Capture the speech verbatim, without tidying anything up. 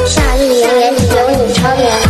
夏日炎炎，有你超颜。